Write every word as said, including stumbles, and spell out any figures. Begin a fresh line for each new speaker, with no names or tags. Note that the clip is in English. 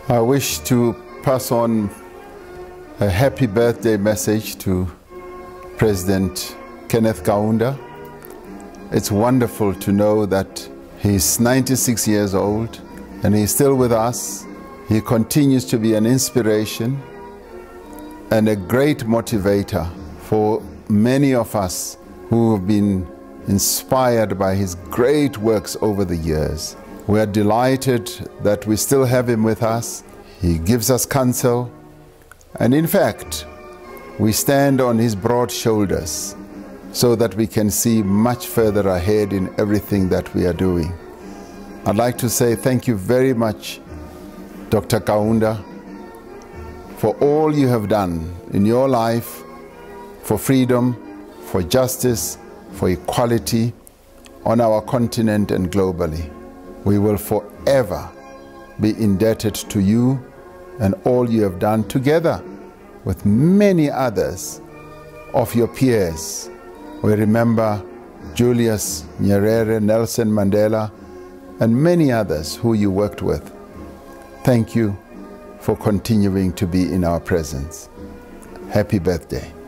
I wish to pass on a happy birthday message to President Kenneth Kaunda. It's wonderful to know that he's ninety-six years old and he's still with us. He continues to be an inspiration and a great motivator for many of us who have been inspired by his great works over the years. We are delighted that we still have him with us. He gives us counsel, and in fact, we stand on his broad shoulders so that we can see much further ahead in everything that we are doing. I'd like to say thank you very much, Doctor Kaunda, for all you have done in your life for freedom, for justice, for equality on our continent and globally. We will forever be indebted to you and all you have done together with many others of your peers. We remember Julius Nyerere, Nelson Mandela, and many others who you worked with. Thank you for continuing to be in our presence. Happy birthday.